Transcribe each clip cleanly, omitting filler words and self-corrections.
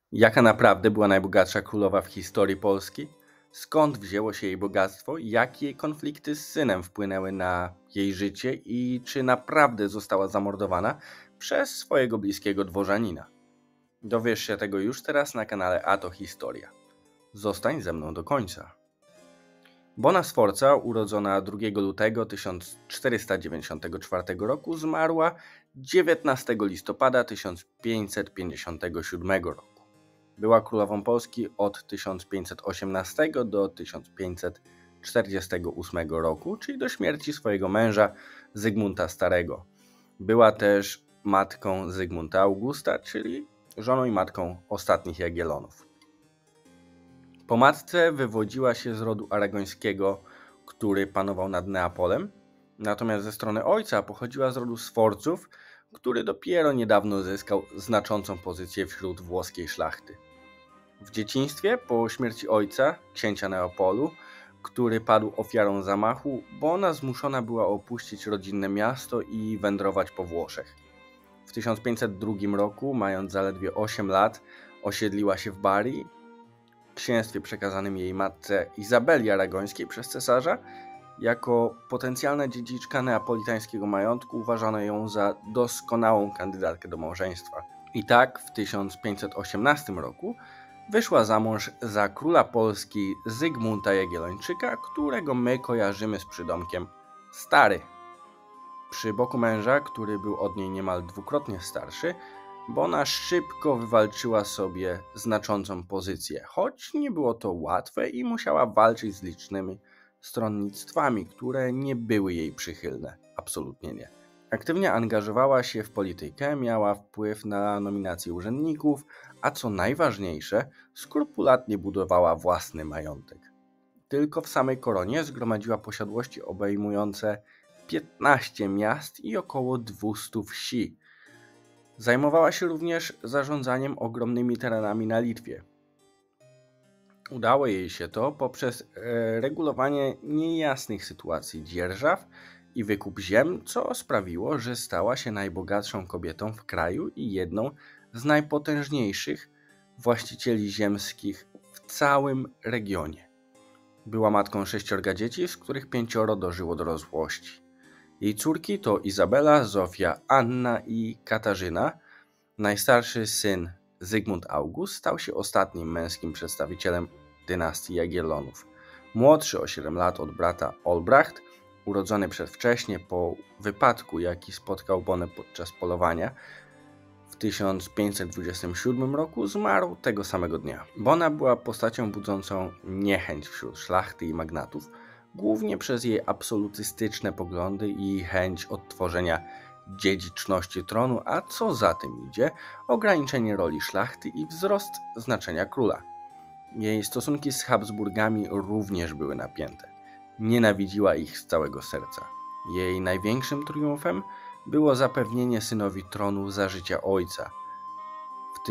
Jaka naprawdę była najbogatsza królowa w historii Polski? Skąd wzięło się jej bogactwo? Jakie konflikty z synem wpłynęły na jej życie i czy naprawdę została zamordowana przez swojego bliskiego dworzanina? Dowiesz się tego już teraz na kanale A to Historia. Zostań ze mną do końca. Bona Sforza, urodzona 2 lutego 1494 roku, zmarła 19 listopada 1557 roku. Była królową Polski od 1518 do 1548 roku, czyli do śmierci swojego męża Zygmunta Starego. Była też matką Zygmunta Augusta, czyli żoną i matką ostatnich Jagiellonów. Po matce wywodziła się z rodu aragońskiego, który panował nad Neapolem, natomiast ze strony ojca pochodziła z rodu Sforzów, który dopiero niedawno zyskał znaczącą pozycję wśród włoskiej szlachty. W dzieciństwie, po śmierci ojca, księcia Neapolu, który padł ofiarą zamachu, Bona zmuszona była opuścić rodzinne miasto i wędrować po Włoszech. W 1502 roku, mając zaledwie 8 lat, osiedliła się w Bari, księstwie przekazanym jej matce Izabeli Aragońskiej przez cesarza. Jako potencjalna dziedziczka neapolitańskiego majątku uważano ją za doskonałą kandydatkę do małżeństwa. I tak w 1518 roku wyszła za mąż za króla Polski Zygmunta Jagiellończyka, którego my kojarzymy z przydomkiem Stary. Przy boku męża, który był od niej niemal dwukrotnie starszy, Bona szybko wywalczyła sobie znaczącą pozycję, choć nie było to łatwe i musiała walczyć z licznymi stronnictwami, które nie były jej przychylne. Absolutnie nie. Aktywnie angażowała się w politykę, miała wpływ na nominacje urzędników, a co najważniejsze, skrupulatnie budowała własny majątek. Tylko w samej koronie zgromadziła posiadłości obejmujące 15 miast i około 200 wsi. Zajmowała się również zarządzaniem ogromnymi terenami na Litwie. Udało jej się to poprzez regulowanie niejasnych sytuacji dzierżaw i wykup ziem, co sprawiło, że stała się najbogatszą kobietą w kraju i jedną z najpotężniejszych właścicieli ziemskich w całym regionie. Była matką 6 dzieci, z których 5 dożyło dorosłości. Jej córki to Izabela, Zofia, Anna i Katarzyna. Najstarszy syn Zygmunt August stał się ostatnim męskim przedstawicielem dynastii Jagiellonów. Młodszy o 7 lat od brata Olbracht, urodzony przedwcześnie po wypadku, jaki spotkał Bonę podczas polowania w 1527 roku, zmarł tego samego dnia. Bona była postacią budzącą niechęć wśród szlachty i magnatów, głównie przez jej absolutystyczne poglądy i chęć odtworzenia dziedziczności tronu, a co za tym idzie, ograniczenie roli szlachty i wzrost znaczenia króla. Jej stosunki z Habsburgami również były napięte. Nienawidziła ich z całego serca. Jej największym triumfem było zapewnienie synowi tronu za życia ojca. W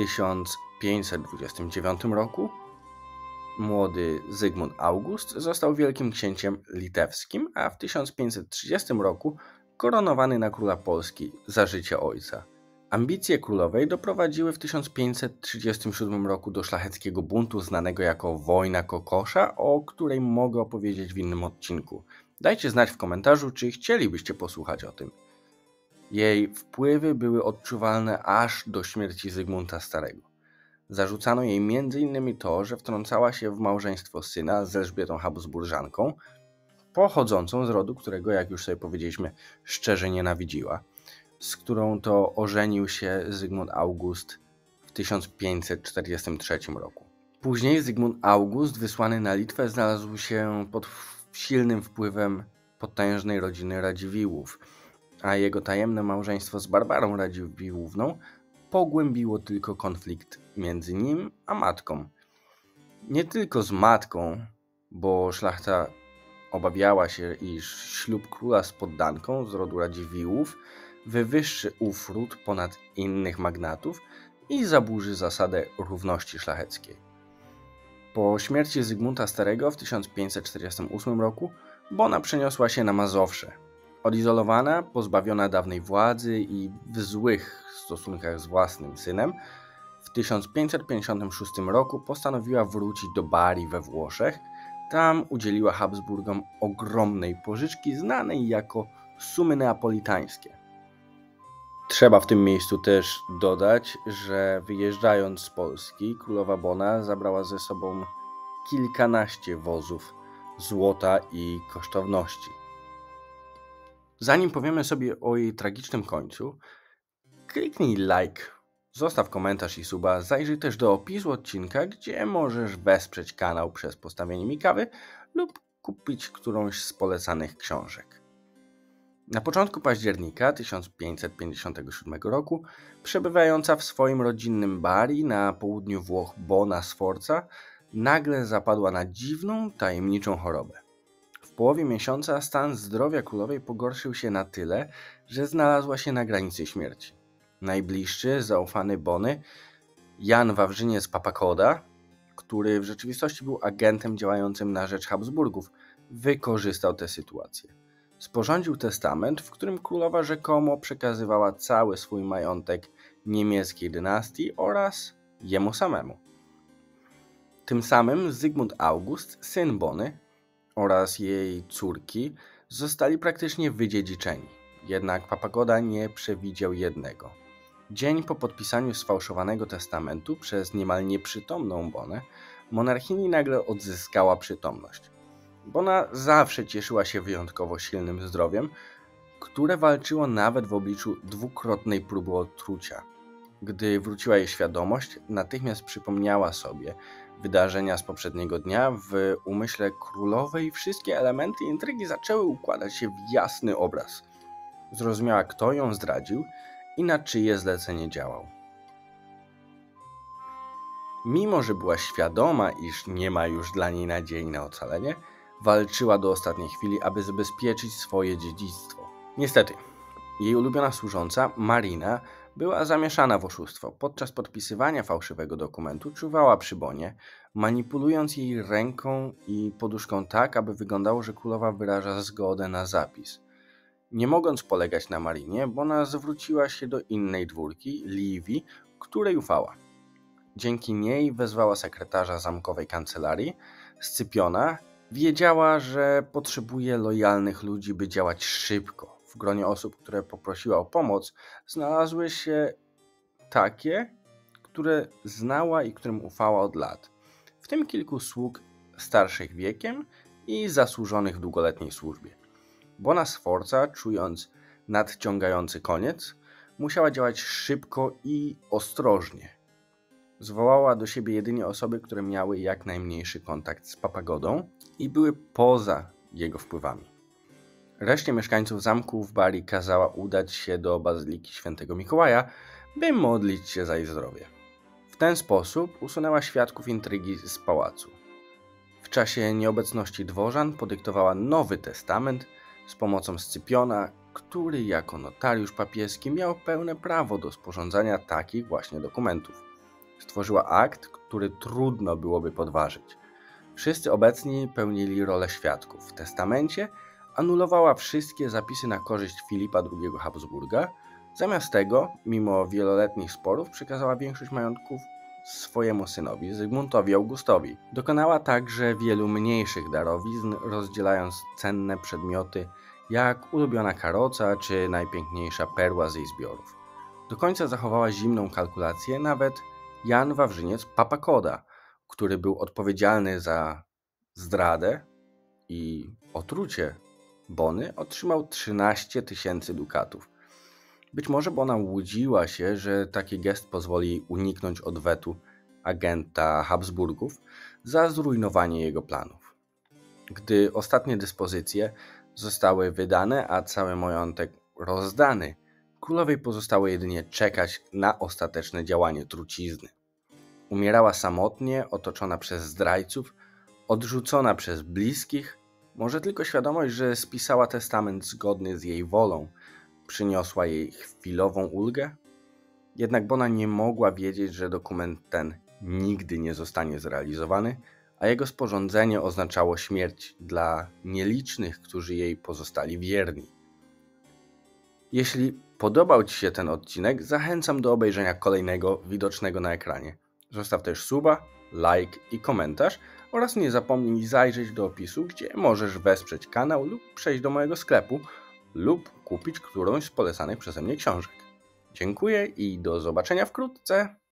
1529 roku młody Zygmunt August został wielkim księciem litewskim, a w 1530 roku koronowany na króla Polski za życia ojca. Ambicje królowej doprowadziły w 1537 roku do szlacheckiego buntu znanego jako Wojna Kokosza, o której mogę opowiedzieć w innym odcinku. Dajcie znać w komentarzu, czy chcielibyście posłuchać o tym. Jej wpływy były odczuwalne aż do śmierci Zygmunta Starego. Zarzucano jej m.in. to, że wtrącała się w małżeństwo syna z Elżbietą Habsburżanką, pochodzącą z rodu, którego, jak już sobie powiedzieliśmy, szczerze nienawidziła, z którą to ożenił się Zygmunt August w 1543 roku. Później Zygmunt August, wysłany na Litwę, znalazł się pod silnym wpływem potężnej rodziny Radziwiłłów, a jego tajemne małżeństwo z Barbarą Radziwiłłówną pogłębiło tylko konflikt między nim a matką. Nie tylko z matką, bo szlachta obawiała się, iż ślub króla z poddanką z rodu Radziwiłłów wywyższy ów ród ponad innych magnatów i zaburzy zasadę równości szlacheckiej. Po śmierci Zygmunta Starego w 1548 roku Bona przeniosła się na Mazowsze. Odizolowana, pozbawiona dawnej władzy i w złych stosunkach z własnym synem, w W 1556 roku postanowiła wrócić do Bari we Włoszech. Tam udzieliła Habsburgom ogromnej pożyczki znanej jako sumy neapolitańskie. Trzeba w tym miejscu też dodać, że wyjeżdżając z Polski, królowa Bona zabrała ze sobą kilkanaście wozów złota i kosztowności. Zanim powiemy sobie o jej tragicznym końcu, kliknij like, zostaw komentarz i suba, zajrzyj też do opisu odcinka, gdzie możesz wesprzeć kanał przez postawienie mi kawy lub kupić którąś z polecanych książek. Na początku października 1557 roku, przebywająca w swoim rodzinnym Bari na południu Włoch Bona Sforza, nagle zapadła na dziwną, tajemniczą chorobę. W połowie miesiąca stan zdrowia królowej pogorszył się na tyle, że znalazła się na granicy śmierci. Najbliższy, zaufany Bony, Jan Wawrzyniec Papakoda, który w rzeczywistości był agentem działającym na rzecz Habsburgów, wykorzystał tę sytuację. Sporządził testament, w którym królowa rzekomo przekazywała cały swój majątek niemieckiej dynastii oraz jemu samemu. Tym samym Zygmunt August, syn Bony oraz jej córki zostali praktycznie wydziedziczeni. Jednak Papagoda nie przewidział jednego. Dzień po podpisaniu sfałszowanego testamentu przez niemal nieprzytomną Bonę, monarchini nagle odzyskała przytomność. Bona zawsze cieszyła się wyjątkowo silnym zdrowiem, które walczyło nawet w obliczu dwukrotnej próby otrucia. Gdy wróciła jej świadomość, natychmiast przypomniała sobie wydarzenia z poprzedniego dnia. W umyśle królowej wszystkie elementy intrygi zaczęły układać się w jasny obraz. Zrozumiała, kto ją zdradził i na czyje zlecenie działał. Mimo że była świadoma, iż nie ma już dla niej nadziei na ocalenie, walczyła do ostatniej chwili, aby zabezpieczyć swoje dziedzictwo. Niestety, jej ulubiona służąca, Marina, była zamieszana w oszustwo. Podczas podpisywania fałszywego dokumentu czuwała przy Bonie, manipulując jej ręką i poduszką tak, aby wyglądało, że królowa wyraża zgodę na zapis. Nie mogąc polegać na Marinie, Bona zwróciła się do innej dwórki, Livii, której ufała. Dzięki niej wezwała sekretarza zamkowej kancelarii, Scypiona. Wiedziała, że potrzebuje lojalnych ludzi, by działać szybko. W gronie osób, które poprosiła o pomoc, znalazły się takie, które znała i którym ufała od lat. W tym kilku sług starszych wiekiem i zasłużonych w długoletniej służbie. Bona Sforza, czując nadciągający koniec, musiała działać szybko i ostrożnie. Zwołała do siebie jedynie osoby, które miały jak najmniejszy kontakt z Papagodą i były poza jego wpływami. Reszcie mieszkańców zamku w Bari kazała udać się do Bazyliki Świętego Mikołaja, by modlić się za jej zdrowie. W ten sposób usunęła świadków intrygi z pałacu. W czasie nieobecności dworzan podyktowała nowy testament z pomocą Scypiona, który jako notariusz papieski miał pełne prawo do sporządzania takich właśnie dokumentów. Stworzyła akt, który trudno byłoby podważyć. Wszyscy obecni pełnili rolę świadków. W testamencie anulowała wszystkie zapisy na korzyść Filipa II Habsburga. Zamiast tego, mimo wieloletnich sporów, przekazała większość majątków swojemu synowi, Zygmuntowi Augustowi. Dokonała także wielu mniejszych darowizn, rozdzielając cenne przedmioty, jak ulubiona karoca czy najpiękniejsza perła z jej zbiorów. Do końca zachowała zimną kalkulację nawet Jan Wawrzyniec Papakoda, który był odpowiedzialny za zdradę i otrucie Bony, otrzymał 13 000 dukatów. Być może Bona łudziła się, że taki gest pozwoli jej uniknąć odwetu agenta Habsburgów za zrujnowanie jego planów. Gdy ostatnie dyspozycje zostały wydane, a cały majątek rozdany, królowej pozostało jedynie czekać na ostateczne działanie trucizny. Umierała samotnie, otoczona przez zdrajców, odrzucona przez bliskich. Może tylko świadomość, że spisała testament zgodny z jej wolą, przyniosła jej chwilową ulgę. Jednak Bona nie mogła wiedzieć, że dokument ten nigdy nie zostanie zrealizowany, a jego sporządzenie oznaczało śmierć dla nielicznych, którzy jej pozostali wierni. Jeśli podobał Ci się ten odcinek, zachęcam do obejrzenia kolejnego widocznego na ekranie. Zostaw też suba, like i komentarz oraz nie zapomnij zajrzeć do opisu, gdzie możesz wesprzeć kanał lub przejść do mojego sklepu lub kupić którąś z polecanych przeze mnie książek. Dziękuję i do zobaczenia wkrótce.